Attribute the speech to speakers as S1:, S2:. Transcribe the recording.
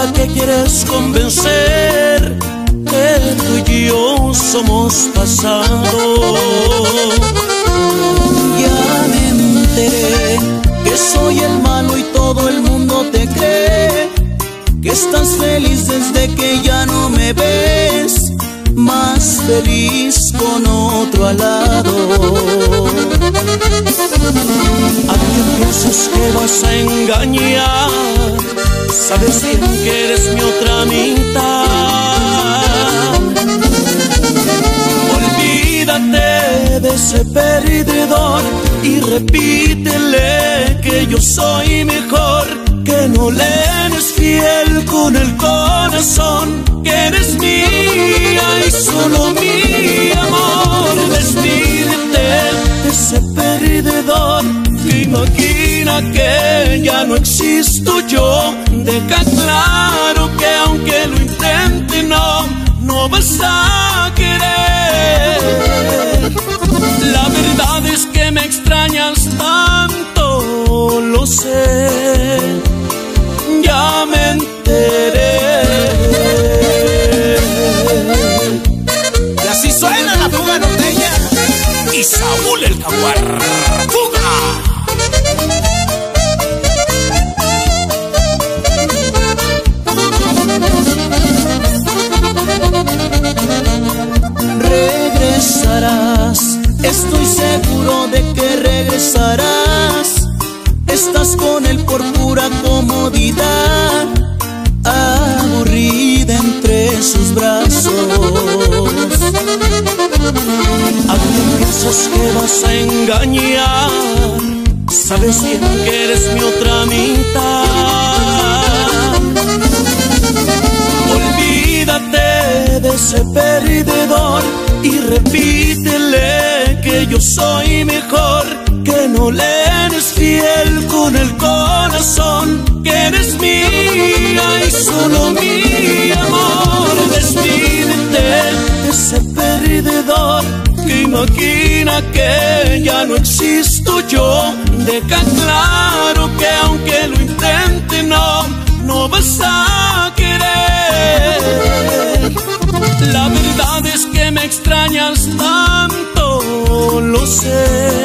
S1: ¿Para qué quieres convencer que tú y yo somos pasado? Ya me enteré que soy el malo y todo el mundo te cree, que estás feliz desde que ya no me ves, más feliz con otro al lado. ¿A quién piensas que vas a engañar? Sabes bien que eres mi otra mitad. Olvídate de ese perdedor y repítele que yo soy mejor, que no le eres fiel con el corazón, que eres mía y solo mi amor. Despídete de ese perdedor que imagina que ya no existo yo. Deja claro que aunque lo intente no vas a querer. La verdad es que me extrañas tanto, lo sé, ya me enteré.
S2: Y así suena la fuga norteña y Saúl el Jaguar. ¡Fuga!
S1: Regresarás, estoy seguro de que regresarás. Estás con él por pura comodidad, aburrida entre sus brazos. ¿A quién piensas que vas a engañar? Sabes bien que eres mi otra mitad. Olvídate de ese perdedor y repítele que yo soy mejor, que no le eres fiel con el corazón, que eres mía y solo mi amor. Despídete de ese perdedor que imagina que ya no existo yo. Deja claro que aunque lo intente no vas a querer. La verdad es que me extrañas tanto, lo sé.